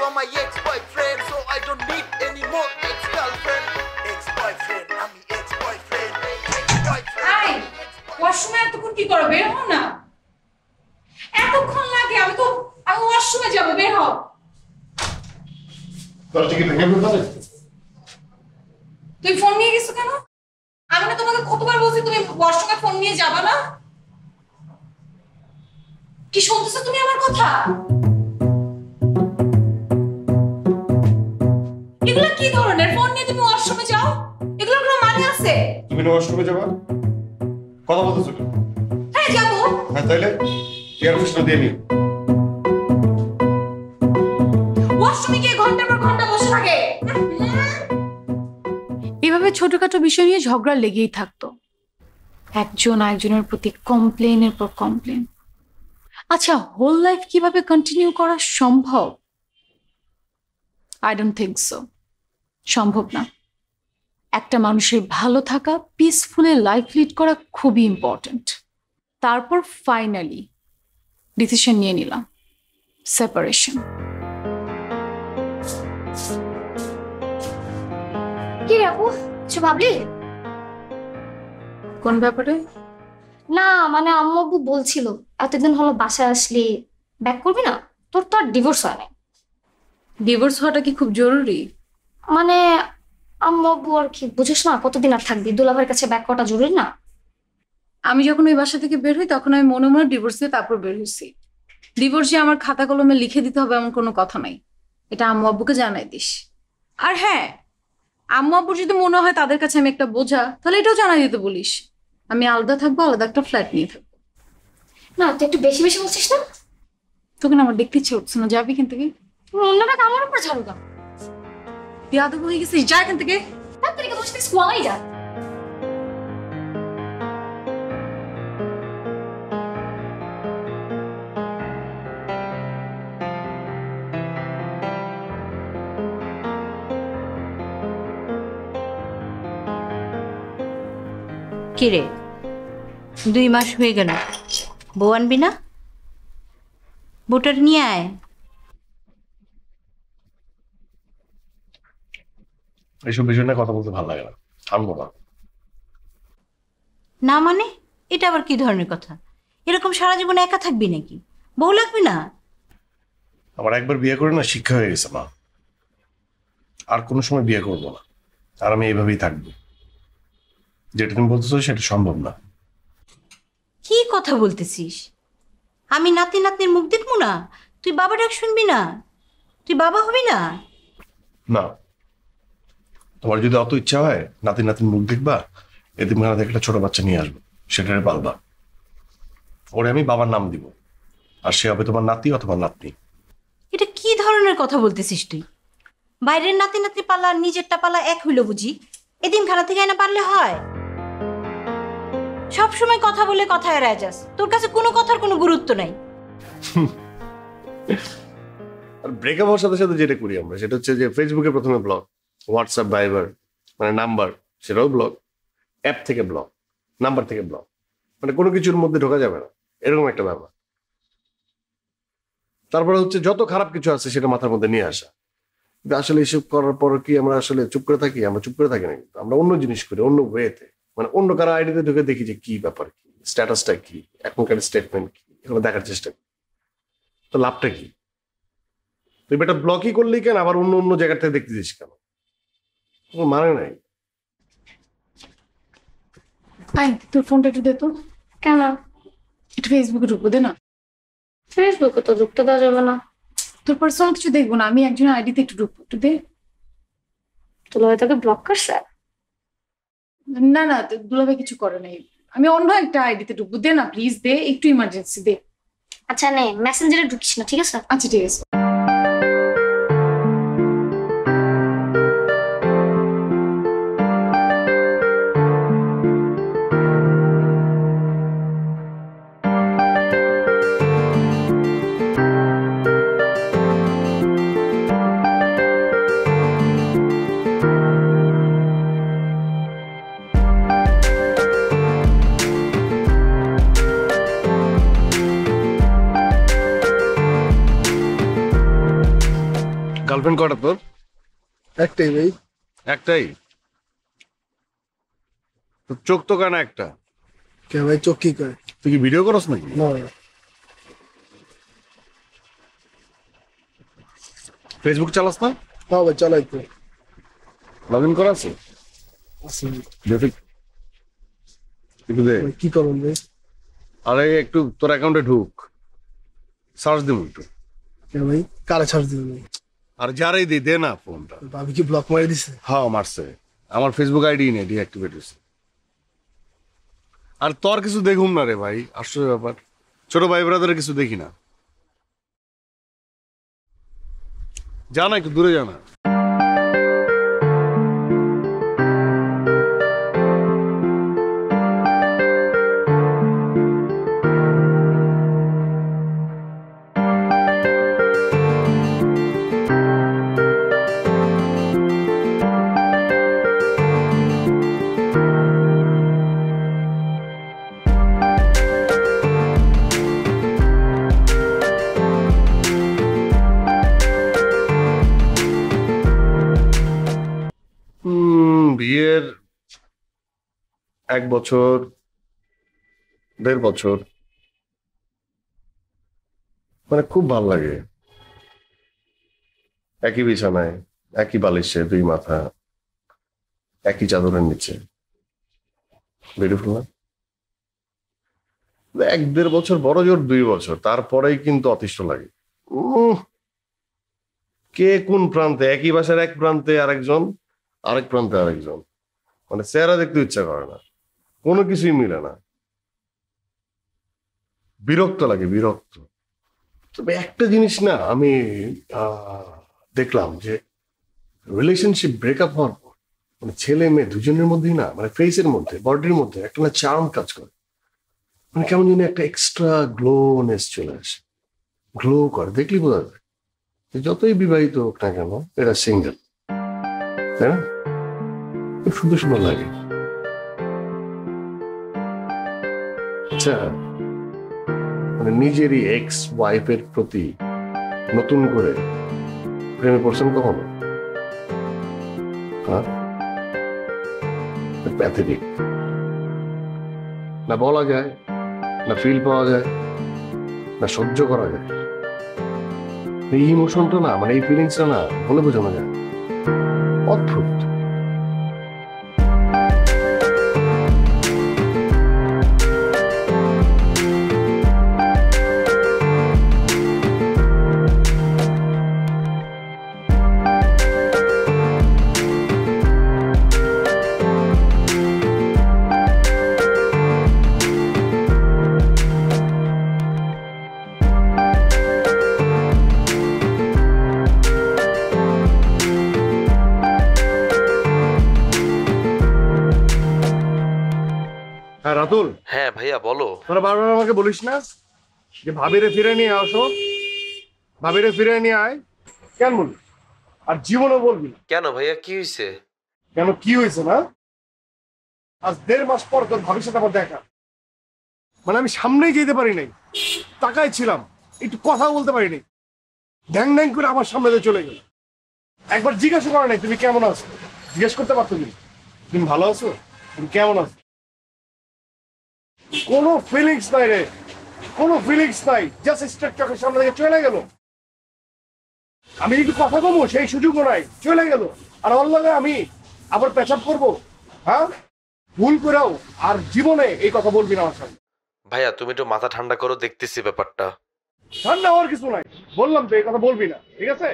from my ex-boyfriend, so I don't need any more ex-girlfriend. Ex-boyfriend, আমি ex-boyfriend. I ওয়াশরুমে এতক্ষণ কি করো? বের হও না। এতক্ষণ লাগে? আমি ওয়াশরুমে যাবো, বের হও। তুই ফোন নিয়ে গেছো কেন? আমি না তোমাকে কতবার বলছি তুমি ওয়াশরুমে ফোন নিয়ে যাবা না? কি শুনতেছো তুমি আমার কথা? এগুলো কি ধরনের? ফোন নিয়ে তুমি ওয়াশরুমে যাও? এগুলোর কোনো মানে আছে? তুমি না ওয়াশরুমে যাবা? কথা বলতেছো কেন? হ্যাঁ যাবো। হ্যাঁ তাইলে এয়ার ফ্রেশনার দিয়ে নি। ওয়াশরুমে গিয়ে ঘন্টার পর ঘন্টা বসে থাকে। এভাবে ছোটখাটো বিষয় নিয়ে ঝগড়া লেগেই থাকতো, একজন আরেকজনের প্রতি কমপ্লেনের পর কমপ্লেন। আচ্ছা, হোল লাইফ কিভাবে কন্টিনিউ করা সম্ভব? I don't think so. সম্ভব না। একটা মানুষের ভালো থাকা, পিসফুলি লাইফ লিড করা খুবই ইম্পর্টেন্ট। তারপর ফাইনালি ডিসিশন নিয়ে নিলাম, সেপারেশন। কি রে আপু, কিছু ভাবলি? কোন ব্যাপারে? না মানে আম্মু আব্বু বলছিল এতদিন হলো বাসায় আসলি ব্যাক করবি না, তোর তো আর ডিভোর্স হয় নাই। ডিভোর্স হওয়াটা কি খুব জরুরি? মানে আম্মু আব্বু আর কি, বুঝিস না কতদিন আর থাকবি, দুলাভাইয়ের কাছে ব্যাক করাটা জরুরি না? আমি যখন ওই বাসা থেকে বের হই তখন আমি মনে মনে ডিভোর্স দিয়ে তারপর বের হয়েছি। ডিভোর্সে আমার খাতা কলমে লিখে দিতে হবে এমন কোনো কথা নাই। এটা আম্মু আব্বুকে জানাই দিস। আর হ্যাঁ, আম্মু আব্বুর যদি মনে হয় তাদের কাছে আমি একটা বোঝা, তাহলে এটাও জানাই দিতে বলিস। আমি আলাদা থাকবো, আলাদা একটা ফ্ল্যাট নিয়ে থাকবো। না তুই একটু বেশি বেশি বলছিস না? তোকে না আমার দেখতে ইচ্ছে হচ্ছে না, যাবি এখান থেকে? অন্যটাকে আমার উপর ঝাড়ু দাও। বিয়াদব হয়ে গেছিস, যা এখান থেকে। তার থেকে বসে থেকে স্কুলেই যা। কিরে, 2 মাস হয়ে গেল, বউ আনবি না? বউটার নিয়ে আয়। এইসব বিষয় নিয়ে কথা বলতে ভালো লাগে না, আনবো না। না মানে এটা আবার কি ধরনের কথা? এরকম সারা জীবন একা থাকবি নাকি? বউ লাগবে না? আমার একবার বিয়ে করে না শিক্ষা হয়ে গেছে মা, আর কোনো সময় বিয়ে করবো না। আর আমি এইভাবেই থাকবো। যেটা তুমি বলতেছো সেটা সম্ভব না। কি কথা বলতেছিস? আমি নাতি নাতনির মুখ দেখবো না? তুই বাবা ডাক শুনবি না? তুই বাবা হবি না? না, তোমার যদি অত ইচ্ছা হয় নাতি নাতির মুখ দেখবা, এতিমখানা থেকে একটা ছোট বাচ্চা নিয়ে আসবো, সেটারে পালবা। ওরে আমি বাবার নাম দিব, আর সে হবে তোমার নাতি অথবা নাতনি। এটা কি ধরনের কথা বলতেছিস তুই? বাইরের নাতি নাতনি পালা আর নিজেরটা পালা এক হইল বুঝি? এতিমখানা থেকে না পারলে হয়? সব সময় কথা বলে কথা এড়ায় যাস, তোর কাছে কোনো কথার কোনো গুরুত্ব নাই। আর ব্রেকআপ হওয়ার সাথে সাথে যেটা করি আমরা সেটা হচ্ছে যে ফেসবুকে প্রথমে ব্লগ, হোয়াটসঅ্যাপ ভাইবার মানে নাম্বার সেটাও ব্লগ, অ্যাপ থেকে ব্লগ, নাম্বার থেকে ব্লগ, মানে কোনো কিছুর মধ্যে ঢোকা যাবে না, এরকম একটা ব্যাপার। তারপরে হচ্ছে যত খারাপ কিছু আছে সেটা মাথার মধ্যে নিয়ে আসা। কিন্তু আসলে এসব করার পর কি আমরা আসলে চুপ করে থাকি? আমরা চুপ করে থাকি না, কিন্তু আমরা অন্য জিনিস করি, অন্য ওয়েতে, মানে অন্য কারো আইডিতে ঢুকে দেখি যে কি ব্যাপার, কি স্ট্যাটাসটা, কি এখনকার স্টেটমেন্ট, কি এগুলো দেখার চেষ্টা করি। তো লাভটা কি? তুই বেটা ব্লকই করলি কেন, আবার অন্য অন্য জায়গা থেকে দেখতেছিস কেন? কোনো মানে নাই। তোর ফোনটা একটু দে তো। কেন? একটু ফেসবুকে ঢুকবো, দে না। ফেসবুকে তো ঢুকতে দেওয়া যাবে না। তোর পার্সোনাল কিছু দেখবো না, আমি একজন আইডিতে একটু ঢুকবো, একটু দে। দুলাভাই তোকে ব্লক করছে? না না, দুলাভাই কিছু করে নাই, আমি অন্য একটা আইডিতে ঢুকবো, দে না প্লিজ, দে, একটু ইমার্জেন্সি, দে। আচ্ছা নে, মেসেঞ্জারে ঢুকিস না, ঠিক আছে? আচ্ছা ঠিক আছে। গার্লফ্রেন্ড কটা তোর? একটাই ভাই। একটাই? তোর চোখ তো কানা একটা। কে ভাই চোখ কি করে? তুই কি ভিডিও করস নাকি? না ভাই। ফেসবুক চালাস না? না ভাই চালাই তো। লগ ইন করা আছে? আছে ভাই। একটু দে। ভাই, কি করবেন ভাই? আরে একটু তোর অ্যাকাউন্টে ঢুক, সার্চ দিব একটু। কে ভাই কারে ছাড় দিবেন ভাই? আর যারাই দিই দে না ফোনটা। ভাবি কি ব্লক মারি দিছে? হ্যাঁ মারছে, আমার ফেসবুক আইডি নেই, ডিঅ্যাক্টিভেট হয়েছে। আর তোর কিছু দেখুম না রে ভাই, আশ্চর্য ব্যাপার, ছোট ভাই ব্রাদারের কিছু দেখি না। জানা একটু দূরে জানা। বিয়ের 1 বছর 1.5 বছর, মানে খুব ভালো লাগে। একই বিছানায়, একই বালিশে, 2 মাথা, একই চাদরের নিচে। বিউটিফুল না? 1-1.5 বছর, বড় জোর 2 বছর, তারপরেই কিন্তু অতিষ্ঠ লাগে। কে কোন প্রান্তে, একই বাসার এক প্রান্তে আরেকজন, আরেক প্রান্তে আরেকজন, মানে চেহারা দেখতে ইচ্ছা করে না, কোনো কিছুই মিলে না, বিরক্ত লাগে, বিরক্ত। তবে একটা জিনিস না আমি দেখলাম যে রিলেশনশিপ ব্রেকআপ হওয়ার পর মানে ছেলে মেয়ে দুজনের মধ্যেই না, মানে ফেসের মধ্যে, বডির মধ্যে একটা না চার্ম কাজ করে, মানে কেমন যেন একটা এক্সট্রা গ্লোনেস চলে আসে, গ্লো করে, দেখলি বোঝা যায়। যতই বিবাহিত হোক না কেন, এটা সিঙ্গেল, তাই না? খুব সুন্দর সুন্দর লাগে। আচ্ছা, মানে নিজেরই এক্স ওয়াইফের প্রতি নতুন করে প্রেমে পড়ছেন কখনো? প্যাথেটিক না, বলা যায় না, ফিল পাওয়া যায় না, সহ্য করা যায়। এই ইমোশনটা না, মানে এই ফিলিংসটা না বলে বোঝানো যায়, অদ্ভুত। হ্যাঁ রাতুল, হ্যাঁ ভাইয়া বলো। তোরা বারবার আমাকে বলিস না যে ভাবিরে ফিরে নিয়ে আসো, ভাবিরে ফিরে নিয়ে আয়, কেন বলিস? আর জীবনও বলবি না। কেন ভাইয়া, কি হয়েছে? কেন কি হয়েছে না? আজ 1.5 মাস পর তোর ভাবির সাথে আমার দেখা, মানে আমি সামনেই যেতে পারি নাই, তাকাই ছিলাম, একটু কথা বলতে পারি নাই, ড্যাং ড্যাং করে আমার সামনে দিয়ে চলে গেল। একবার জিজ্ঞাসা করা নাই তুমি কেমন আছো, জিজ্ঞেস করতে পারতো তুমি ভালো আছো, তুমি কেমন আছো? কোনো ফিলিংস নাই রে, কোনো ফিলিংস নাই, জাস্ট স্ট্রেট চোখের সামনে থেকে চলে গেল। আমি একটু কথা কমো সেই সুযোগও নাই, চলে গেল। আর ওর লগে আমি আবার পেশাব করবো? হ্যাঁ, ভুল করেও আর জীবনে এই কথা বলবি না আমার সামনে। ভাইয়া তুমি একটু মাথা ঠান্ডা করো, দেখতেছি ব্যাপারটা। ঠান্ডা হওয়ার কিছু নাই, বললাম তো এই কথা বলবি না, ঠিক আছে?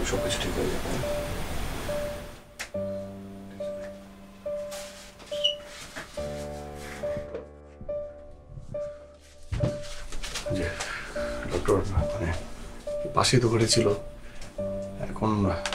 সবকিছু ঠিক হয়ে যাবে। যে ডক্টর মানে পাশেই তো ঘটেছিল, এখন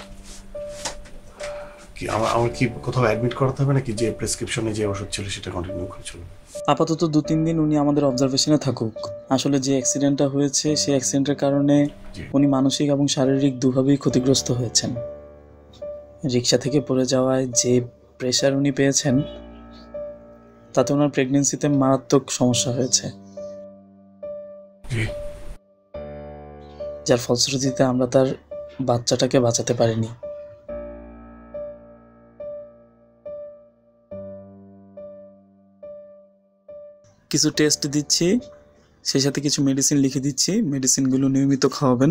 কি আমার কি কোথাও অ্যাডমিট করাতে হবে নাকি? যে প্রেসক্রিপশনে যে ওষুধ ছিল সেটা কন্টিনিউ করে চলবে? আপাতত 2-3 দিন উনি আমাদের অবজারভেশনে থাকুক। আসলে যে অ্যাক্সিডেন্টটা হয়েছে সেই অ্যাক্সিডেন্টের কারণে উনি মানসিক এবং শারীরিক দুভাবেই ক্ষতিগ্রস্ত হয়েছেন। রিক্সা থেকে পড়ে যাওয়ায় যে প্রেশার উনি পেয়েছেন তাতে ওনার প্রেগনেন্সিতে মারাত্মক সমস্যা হয়েছে, যার ফলশ্রুতিতে আমরা তার বাচ্চাটাকে বাঁচাতে পারিনি। কিছু টেস্ট দিচ্ছি, সেই সাথে কিছু মেডিসিন লিখে দিচ্ছি, মেডিসিনগুলো নিয়মিত খাওয়াবেন।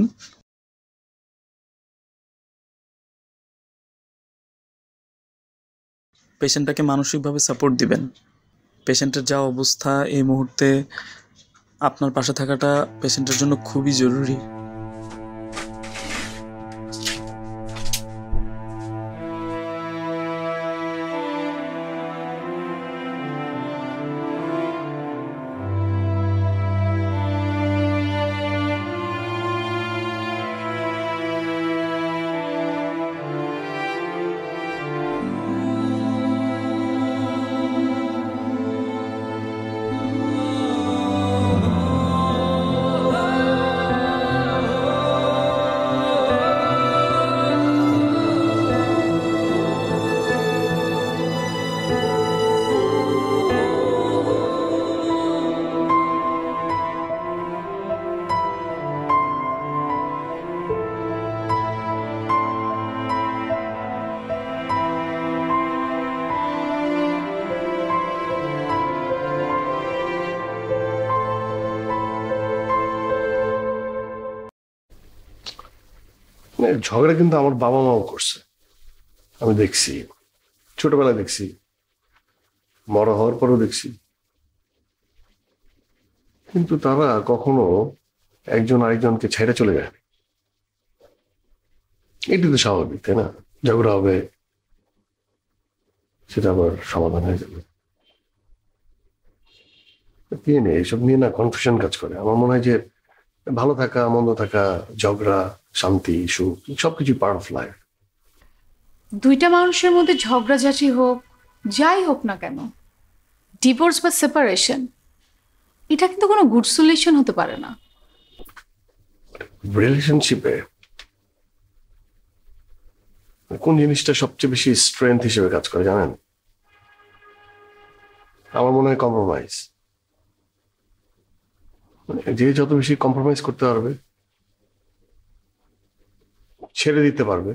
পেশেন্টটাকে মানসিকভাবে সাপোর্ট দিবেন। পেশেন্টের যা অবস্থা এই মুহূর্তে আপনার পাশে থাকাটা পেশেন্টের জন্য খুবই জরুরি। ঝগড়া কিন্তু আমার বাবা মাও করছে, আমি দেখছি, ছোটবেলায় দেখছি, বড় হওয়ার পরেও দেখছি, কিন্তু তারা কখনো একজন আরেকজনকে ছেড়ে চলে যায়। এটি তো স্বাভাবিক, তাই না? ঝগড়া হবে, সেটা আবার সমাধান হয়ে যাবে। এইসব নিয়ে না কনফিউশন কাজ করে। আমার মনে হয় যে ভালো থাকা, মন্দ থাকা, ঝগড়া, শান্তি, সুখ সবকিছু পার্ট অফ লাইফ। দুইটা মানুষের মধ্যে ঝগড়াঝাটি হোক, যাই হোক না কেন, ডিভোর্স বা সেপারেশন, এটা কিন্তু কোনো গুড সলিউশন হতে পারে না। রিলেশনশিপে কোন জিনিসটা সবচেয়ে বেশি স্ট্রেংথ হিসেবে কাজ করে জানেন? আমার মনে হয় কম্প্রোমাইজ। যে যত বেশি কম্প্রোমাইজ করতে পারবে, ছেড়ে দিতে পারবে,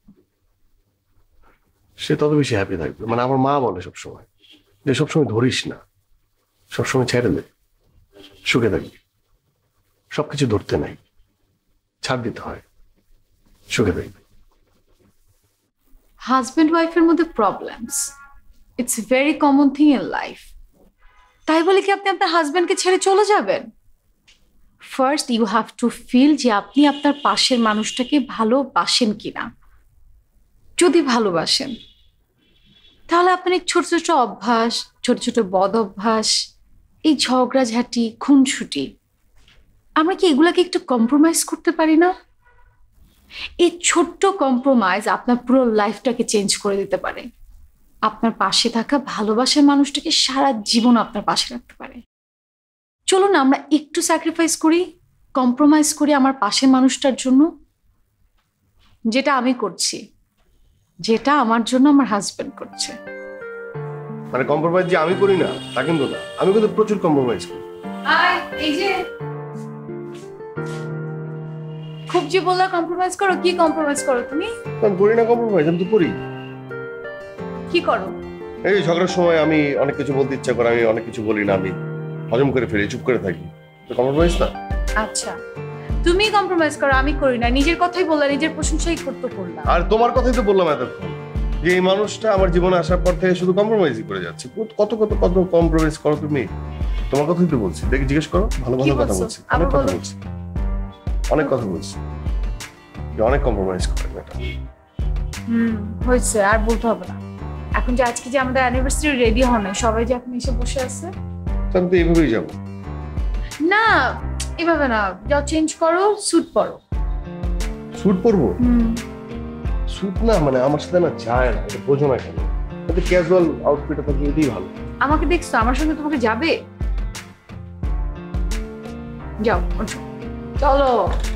সে তত বেশি হ্যাপি থাকবে। মানে আমার মা বলে সবসময় যে সবসময় ধরিস না, সবসময় ছেড়ে দে, সুখে থাকবি। সবকিছু ধরতে নাই, ছাড় দিতে হয়, সুখে থাকবি। হাজব্যান্ড ওয়াইফের মধ্যে problems, it's very common thing in life. তাই বলে কি আপনি আপনার হাজব্যান্ডকে ছেড়ে চলে যাবেন? First you have to feel যে আপনি আপনার পাশের মানুষটাকে ভালোবাসেন কিনা। যদি ভালোবাসেন তাহলে আপনার ছোট ছোট অভ্যাস, ছোট ছোট বদ অভ্যাস, এই ঝগড়াঝাটি, খুনসুটি, আমরা কি এগুলাকে একটু কম্প্রোমাইজ করতে পারি না? এই ছোট্ট কম্প্রোমাইজ আপনার পুরো লাইফটাকে চেঞ্জ করে দিতে পারে। আপনার পাশে থাকা ভালোবাসার মানুষটাকে সারা জীবন আপনার পাশে রাখতে পারে। চলুন আমরা একটু স্যাক্রিফাইস করি, কম্প্রোমাইজ করি আমার পাশের মানুষটার জন্য। যেটা আমি করছি, যেটা আমার জন্য আমার হাজবেন্ড করছে। মানে কম্প্রোমাইজ যে আমি করি না তা কিন্তু না, আমি কিন্তু প্রচুর কম্প্রোমাইজ করি। এই যে খুব যে বললা কম্প্রোমাইজ করো, কি কম্প্রোমাইজ করো তুমি? আমি করি না কম্প্রোমাইজ, আমি তো করি। কি করো? এই ঝগড়ার সময় আমি অনেক কিছু বলতে ইচ্ছা করে, আমি অনেক কিছু বলি না, আমি হজম করে ফেলি, চুপ করে থাকি। তো কম্প্রোমাইজ না? আচ্ছা, তুমি কম্প্রোমাইজ করো, আমি করি না। নিজের কথাই বললা, নিজের প্রশংসাই করতে বললা। আর তোমার কথাই তো বললাম এতক্ষণ, যে এই মানুষটা আমার জীবনে আসার পর থেকে শুধু কম্প্রোমাইজই করে যাচ্ছে। কত কত কত কম্প্রোমাইজ করো তুমি? তোমার কথাই তো বলছি, দেখি জিজ্ঞেস করো। ভালো ভালো কথা বলছি, অনেক কথা বলছি, অনেক কথা বলছি। যে অনেক কম্প্রোমাইজ করে মেয়েটা। হয়েছে, আর বলতে হবে না। এখন যে আজকে যে আমাদের অ্যানিভার্সারি রেডি হন নাই, সবাই যে এখন এসে বসে আছে। আমি তো এইভাবেই যাবো। না এভাবে না, যাও চেঞ্জ করো, স্যুট পরো। স্যুট পরবো? স্যুট না, মানে আমার সাথে না যায় না, এটা বোঝো না কেন? কিন্তু ক্যাজুয়াল আউটফিটে থাকলে এটাই ভালো। আমাকে দেখছো, আমার সঙ্গে তোমাকে যাবে? যাও ওঠো, চলো।